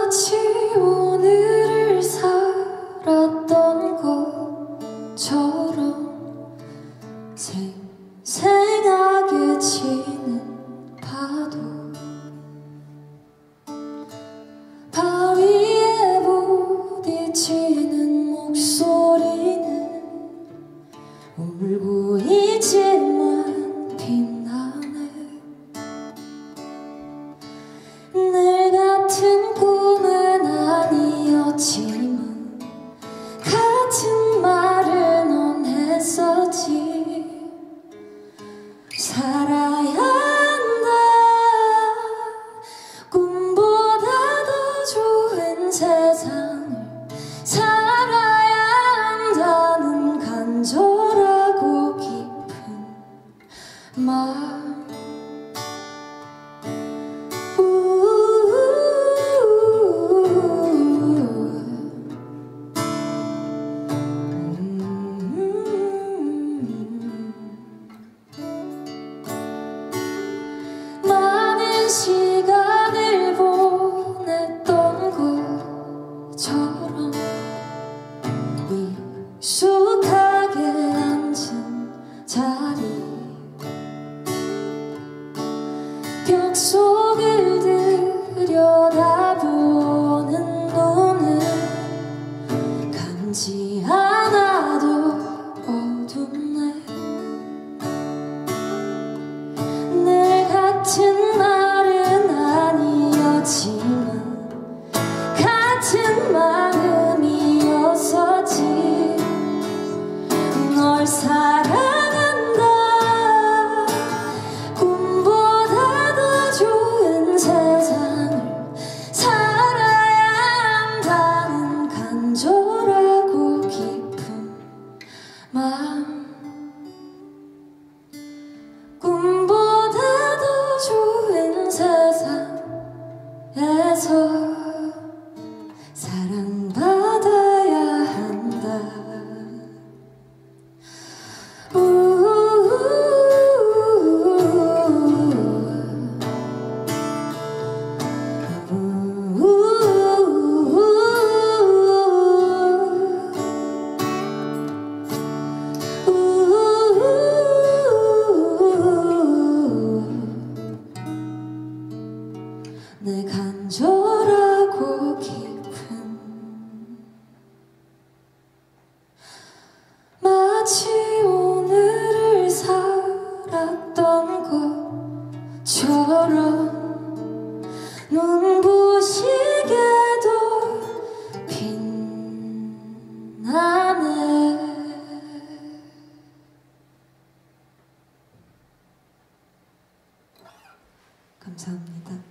마치 오늘을 살았던 것처럼 생생하게 치는 파도, 바위에 부딪히는 목소리는 울고 있지만 빛나네. 늘 같은 꿈은 아니었지만 같은 말을 넌 했었지. 살아야 한다, 꿈보다 더 좋은 세상을 살아야 한다는 간절하고 깊은 마음. 많은 시간을 보냈던 것처럼 익숙하게 앉은 자리, 벽 속을 들여다보는 눈은 감지 않아도 어둡네. 늘 같은 말은 아니었지만 같은 마음이었었지. 널 사랑한다, 꿈보다 더 좋은 세상을 살아야 한다는 간절하고 깊은 마음. 꿈보다 더 좋은 세상에서 사랑받아야 한다. 내 간절하고 깊은, 마치 오늘을 살았던 것처럼 눈부시게도 빛나네. 감사합니다.